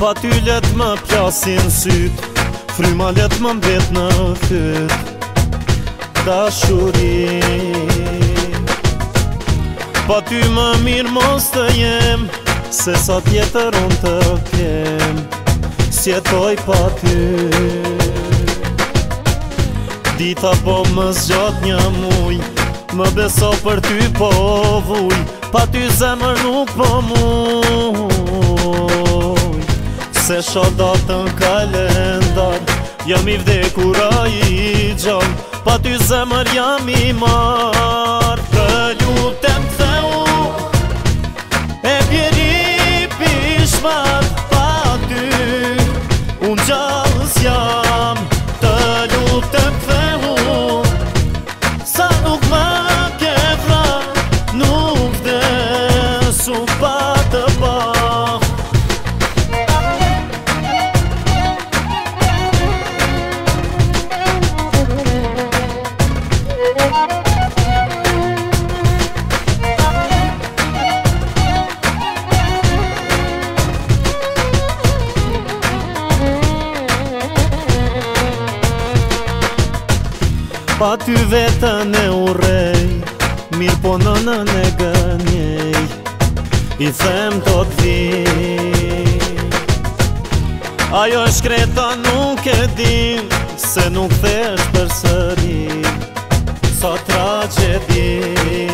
Pa ty let më plasin syt, fryma let më mbet në fyt dashuri. Pa ty më mirë mos të jem, se sa tjetër unë të kem, s'jetoj pa ty. Dita po më zgjat një muj, më beso për ty po vuj, pa ty zemër nuk po muj. Se sho datën kalendar, jam i vdekura i gjall, pa ty zemër jam i marr. Të lutem theu, e bjeri pishmar, pa ty unë gjallës jam. Të lutem theu, sa nuk më ke vra, nuk vdesu pa të pa. Pa ty vetën e urrej, mirë po nënën e gënjej, i them do t'vi. Ajo shkreta nuk e dim, se nuk thesh për sëri, sa tragedi.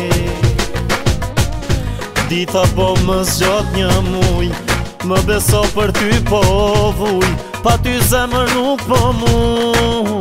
Dita po më zgjat një muj, më beso për ty po vuj, pa ty zemër nuk po muj.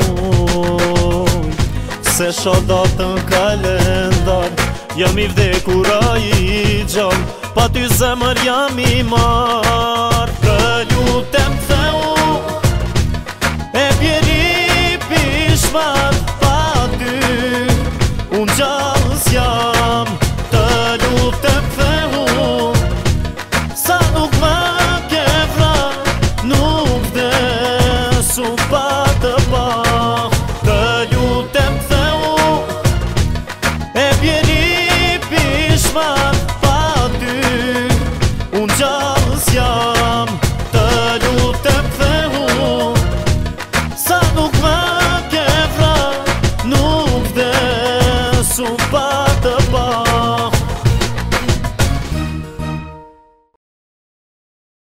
Se sho datën kalendar, jam i vdekura i gjall, pa ty zemër jam i marr. Të lutem theu, e bjeri pishmar, pa ty unë gjallës jam. Të lutem theu, sa nuk më ke vra, nuk vdesu pa të pa. Të lutem theu, e bjeri pishmar, pa ty unë gjallës jam. Të lutem theu, sa nuk më ke vra, nuk vdesu pa të